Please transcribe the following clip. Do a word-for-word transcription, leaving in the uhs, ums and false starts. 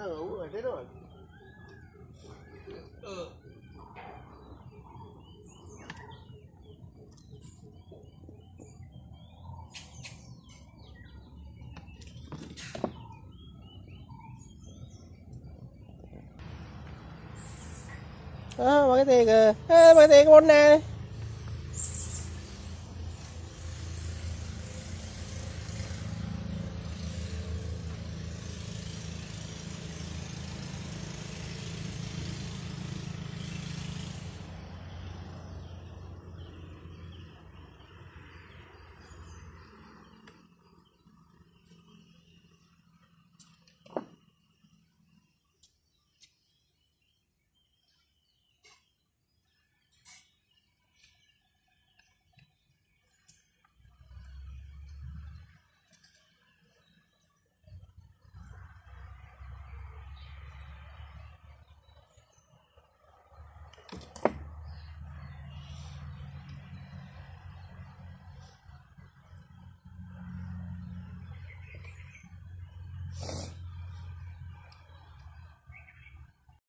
nó ngủ rồi thế rồi. Ừ. Đó, ba cái tiền kìa, ba cái tiền con nè.